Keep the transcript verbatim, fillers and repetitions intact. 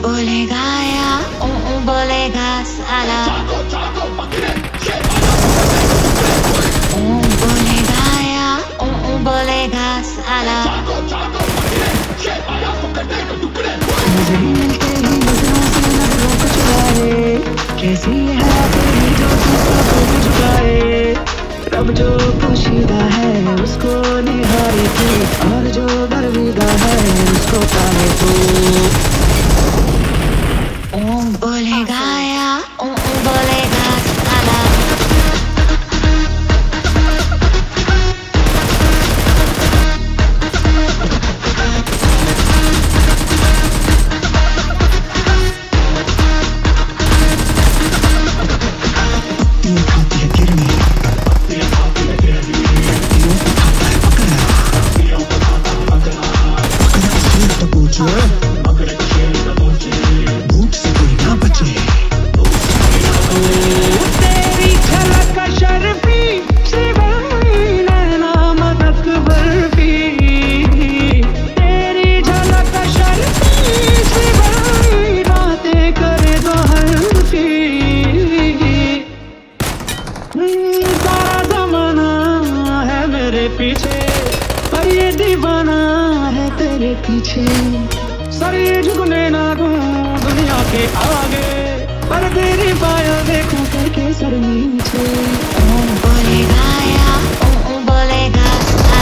बोलेगा या ऊ ऊ बोलेगा साला, ऊ बोलेगा या ऊ ऊ बोलेगा साला। मुझे मिलते ही नजरों से नजरों को चुराए, कैसी है तेरी जो सबको भी झुकाए। रब जो पोशीदा है उसको निहारे तू, और जो दरवीदा है उसको पाले तू। ऊ बोलेगा या ऊ ऊ बोलेगा साला, पीछे पर ये दीवाना है तेरे पीछे। सर ये झुकने ना दूं दुनिया के आगे, पर तेरी बाया देखूं करके सर नीचे। ऊ बोलेगा या ऊ ऊ बोलेगा